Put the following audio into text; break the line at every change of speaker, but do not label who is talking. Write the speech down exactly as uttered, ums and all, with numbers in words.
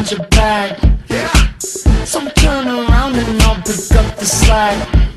your back. So turn around and I'll pick up the slack.